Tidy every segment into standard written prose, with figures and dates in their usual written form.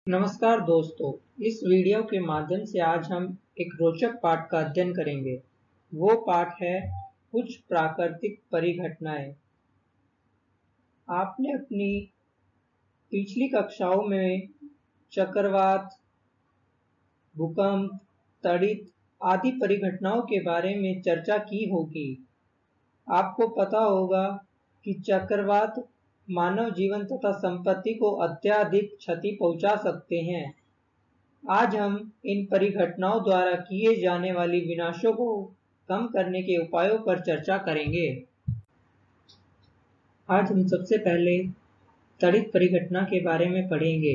नमस्कार दोस्तों, इस वीडियो के माध्यम से आज हम एक रोचक पाठ का अध्ययन करेंगे। वो पाठ है कुछ प्राकृतिक परिघटनाएं। आपने अपनी पिछली कक्षाओं में चक्रवात, भूकंप, तड़ित आदि परिघटनाओं के बारे में चर्चा की होगी। आपको पता होगा कि चक्रवात मानव जीवन तथा संपत्ति को अत्यधिक क्षति पहुंचा सकते हैं। आज हम इन परिघटनाओं द्वारा किए जाने वाली विनाशों को कम करने के उपायों पर चर्चा करेंगे। आज हम सबसे पहले तड़ित परिघटना के बारे में पढ़ेंगे।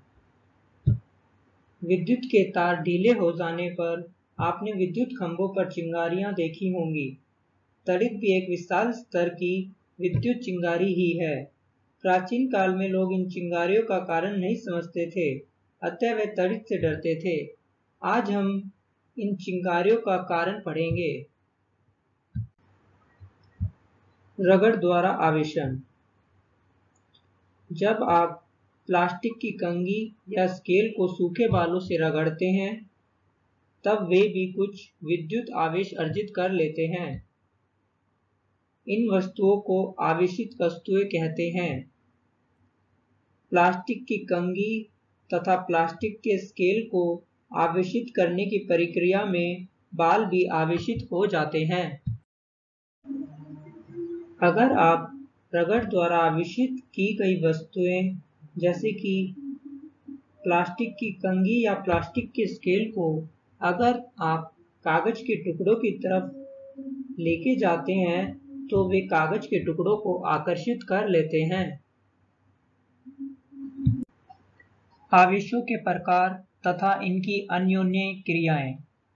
विद्युत के तार ढीले हो जाने पर आपने विद्युत खंभों पर चिंगारियां देखी होंगी। तड़ित भी एक विशाल स्तर की विद्युत चिंगारी ही है। प्राचीन काल में लोग इन चिंगारियों का कारण नहीं समझते थे, अतः वे तड़ित से डरते थे। आज हम इन चिंगारियों का कारण पढ़ेंगे। रगड़ द्वारा आवेशन। जब आप प्लास्टिक की कंघी या स्केल को सूखे बालों से रगड़ते हैं, तब वे भी कुछ विद्युत आवेश अर्जित कर लेते हैं। इन वस्तुओं को आवेशित वस्तुएं कहते हैं। प्लास्टिक की कंघी तथा प्लास्टिक के स्केल को आवेशित करने की प्रक्रिया में बाल भी आवेशित हो जाते हैं। अगर आप रगड़ द्वारा आवेशित की गई वस्तुएं जैसे कि प्लास्टिक की कंघी या प्लास्टिक के स्केल को अगर आप कागज के टुकड़ों की तरफ लेके जाते हैं तो वे कागज के टुकड़ों को आकर्षित कर लेते हैं। आवेशों के प्रकार तथा इनकी अन्योन्य क्रियाएं।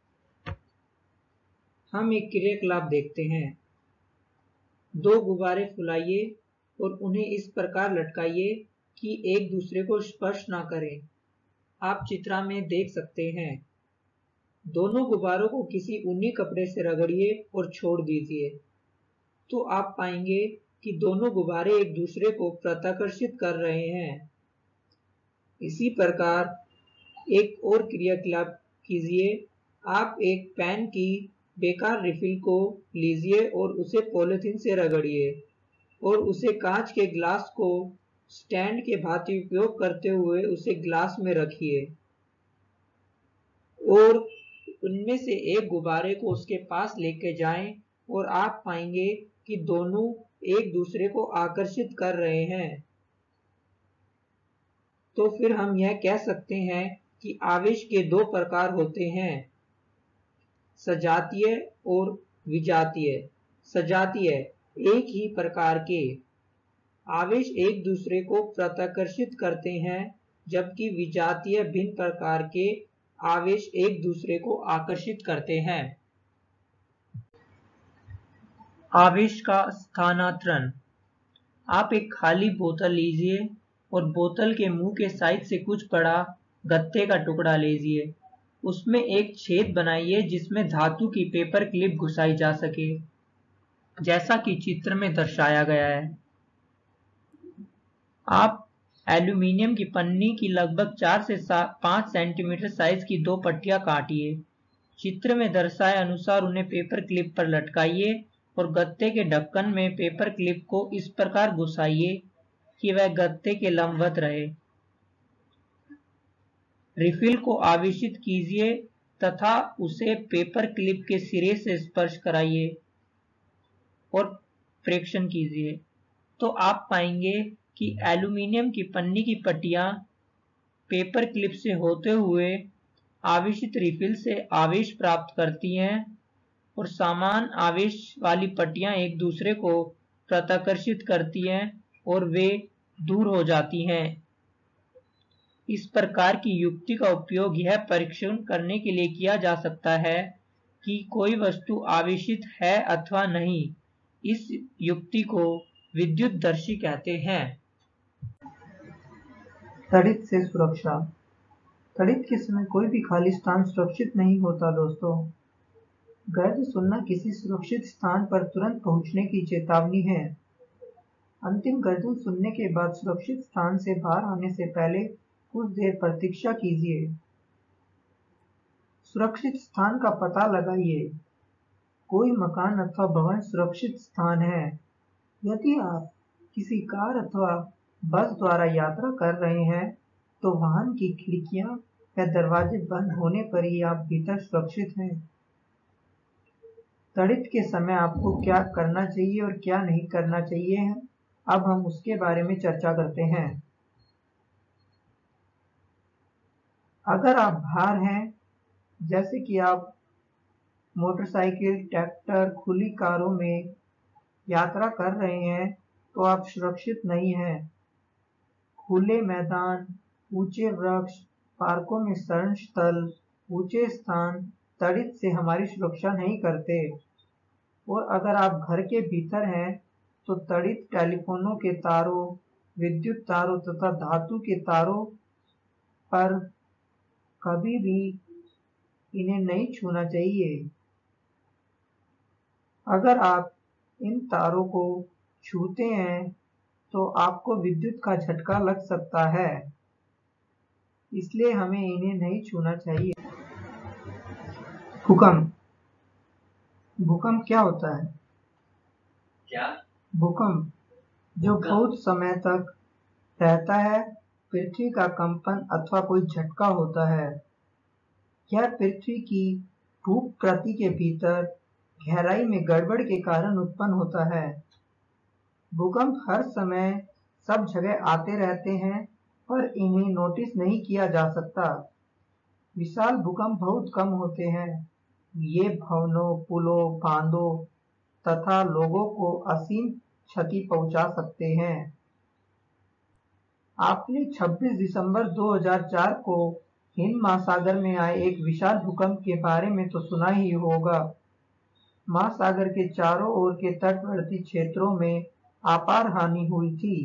हम एक क्रियाकलाप देखते हैं। दो गुब्बारे फुलाइए और उन्हें इस प्रकार लटकाइए कि एक दूसरे को स्पर्श ना करें। आप चित्र में देख सकते हैं। दोनों गुब्बारों को किसी ऊनी कपड़े से रगड़िए और छोड़ दीजिए, तो आप पाएंगे कि दोनों गुब्बारे एक दूसरे को प्रत्याकर्षित कर रहे हैं। इसी प्रकार एक और क्रियाकलाप कीजिए। आप एक पेन की बेकार रिफिल को लीजिए और उसे पॉलिथीन से रगड़िए और उसे कांच के ग्लास को स्टैंड के भांति उपयोग करते हुए उसे ग्लास में रखिए और उनमें से एक गुब्बारे को उसके पास लेके जाएं और आप पाएंगे कि दोनों एक दूसरे को आकर्षित कर रहे हैं। तो फिर हम यह कह सकते हैं कि आवेश के दो प्रकार होते हैं, सजातीय और विजातीय। सजातीय एक ही प्रकार के आवेश एक दूसरे को प्रत्याकर्षित करते हैं, जबकि विजातीय भिन्न प्रकार के आवेश एक दूसरे को आकर्षित करते हैं। आवेश का स्थानांतरण। आप एक खाली बोतल लीजिए और बोतल के मुंह के साइड से कुछ बड़ा गत्ते का टुकड़ा लीजिए। उसमें एक छेद बनाइए जिसमें धातु की पेपर क्लिप घुसाई जा सके, जैसा कि चित्र में दर्शाया गया है। आप एल्यूमीनियम की पन्नी की लगभग 4 से 5 सेंटीमीटर साइज की दो पट्टियां काटिए। चित्र में दर्शाए अनुसार उन्हें पेपर क्लिप पर लटकाइए और गत्ते के ढक्कन में पेपर क्लिप को इस प्रकार घुसाइए कि वह गत्ते के लंबवत रहे। रिफिल को आवेशित कीजिए तथा उसे पेपर क्लिप के सिरे से स्पर्श कराइए और प्रेक्षण कीजिए, तो आप पाएंगे कि एल्यूमीनियम की पन्नी की पट्टियां पेपर क्लिप से होते हुए आवेशित रिफिल से आवेश प्राप्त करती हैं और समान आवेश वाली पट्टियां एक दूसरे को प्रत्याकर्षित करती हैं और वे दूर हो जाती हैं। इस प्रकार की युक्ति का उपयोग यह परीक्षण करने के लिए किया जा सकता है कि कोई वस्तु आवेशित है अथवा नहीं। इस युक्ति को विद्युतदर्शी कहते हैं। तड़ित से सुरक्षा। तड़ित के समय कोई भी खाली स्थान सुरक्षित नहीं होता दोस्तों। गर्ज सुनना किसी सुरक्षित स्थान पर तुरंत पहुंचने की चेतावनी है। अंतिम गर्जन सुनने के बाद सुरक्षित स्थान से बाहर आने से पहले कुछ देर प्रतीक्षा कीजिए। सुरक्षित स्थान का पता लगाइए। कोई मकान अथवा भवन सुरक्षित स्थान है। यदि आप किसी कार अथवा बस द्वारा यात्रा कर रहे हैं तो वाहन की खिड़कियां या दरवाजे बंद होने पर ही आप भीतर सुरक्षित हैं। तड़ित के समय आपको क्या करना चाहिए और क्या नहीं करना चाहिए, अब हम उसके बारे में चर्चा करते हैं। अगर आप बाहर हैं, जैसे कि आप मोटरसाइकिल, ट्रैक्टर, खुली कारों में यात्रा कर रहे हैं, तो आप सुरक्षित नहीं हैं। खुले मैदान, ऊंचे वृक्ष, पार्कों में शरण स्थल, ऊंचे स्थान तड़ित से हमारी सुरक्षा नहीं करते। और अगर आप घर के भीतर हैं, तो तड़ित टेलीफोनों के तारों, विद्युत तारों तथा धातु के तारों पर कभी भी इन्हें नहीं छूना चाहिए। अगर आप इन तारों को छूते हैं तो आपको विद्युत का झटका लग सकता है, इसलिए हमें इन्हें नहीं छूना चाहिए। भूकंप। भूकंप क्या होता है? भूकंप जो बहुत समय तक रहता है, पृथ्वी का कंपन अथवा कोई झटका होता है। यह पृथ्वी की भूप्रकृति के भीतर गहराई में गड़बड़ के कारण उत्पन्न होता है। भूकंप हर समय सब जगह आते रहते हैं, पर इन्हें नोटिस नहीं किया जा सकता। विशाल भूकंप बहुत कम होते हैं। ये भवनों, पुलों, बांधों तथा लोगों को असीम क्षति पहुंचा सकते हैं। आपने 26 दिसंबर 2004 को हिंद महासागर में आए एक विशाल भूकंप के बारे में तो सुना ही होगा। महासागर के चारों ओर के तटवर्ती क्षेत्रों में अपार हानि हुई थी।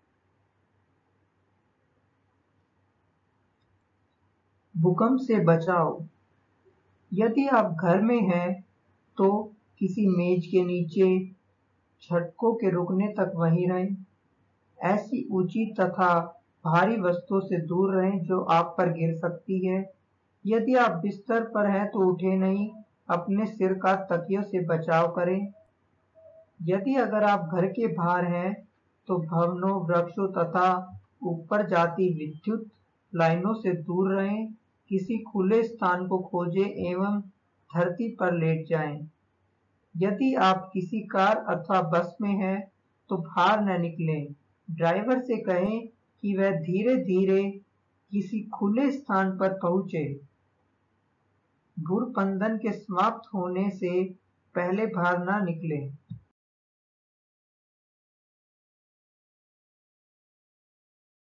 भूकंप से बचाव। यदि आप घर में हैं तो किसी मेज के नीचे झटकों के रुकने तक वहीं रहें। ऐसी ऊंची तथा भारी वस्तुओं से दूर रहें जो आप पर गिर सकती है। यदि आप बिस्तर पर हैं तो उठे नहीं, अपने सिर का तकियों से बचाव करें। यदि अगर आप घर के बाहर हैं तो भवनों, वृक्षों तथा ऊपर जाती विद्युत लाइनों से दूर रहें। किसी खुले स्थान को खोजें एवं धरती पर लेट जाएं। यदि आप किसी कार अथवा बस में हैं तो बाहर न निकलें। ड्राइवर से कहें कि वह धीरे-धीरे किसी खुले स्थान पर पहुंचे। भूस्पंदन के समाप्त होने से पहले बाहर न निकलें।